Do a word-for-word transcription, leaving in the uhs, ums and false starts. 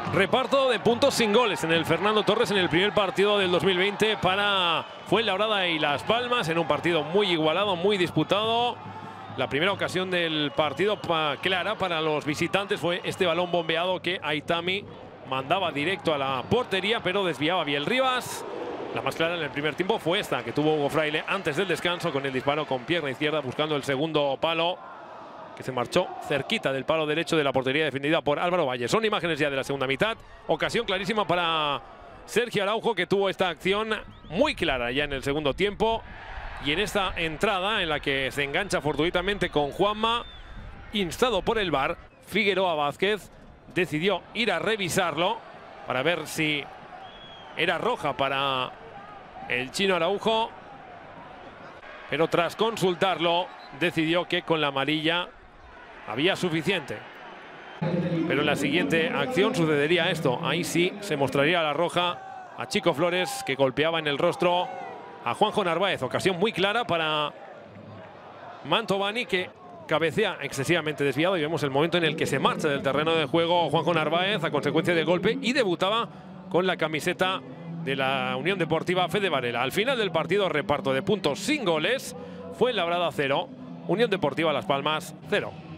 Reparto de puntos sin goles en el Fernando Torres en el primer partido del dos mil veinte para Fuenlabrada y Las Palmas, en un partido muy igualado, muy disputado. La primera ocasión del partido pa clara para los visitantes fue este balón bombeado que Aitami mandaba directo a la portería, pero desviaba Biel Rivas. La más clara en el primer tiempo fue esta, que tuvo Hugo Fraile antes del descanso con el disparo con pierna izquierda buscando el segundo palo, que se marchó cerquita del palo derecho de la portería defendida por Álvaro Valle. Son imágenes ya de la segunda mitad. Ocasión clarísima para Sergio Araujo, que tuvo esta acción muy clara ya en el segundo tiempo. Y en esta entrada en la que se engancha fortuitamente con Juanma, instado por el V A R, Figueroa Vázquez decidió ir a revisarlo para ver si era roja para el chino Araujo. Pero tras consultarlo, decidió que con la amarilla había suficiente. Pero en la siguiente acción sucedería esto. Ahí sí se mostraría la roja a Chico Flores, que golpeaba en el rostro a Juanjo Narváez. Ocasión muy clara para Mantovani, que cabecea excesivamente desviado. Y vemos el momento en el que se marcha del terreno de juego Juanjo Narváez a consecuencia del golpe, y debutaba con la camiseta de la Unión Deportiva Fede Varela. Al final del partido, reparto de puntos sin goles. Fuenlabrada cero, Unión Deportiva Las Palmas cero.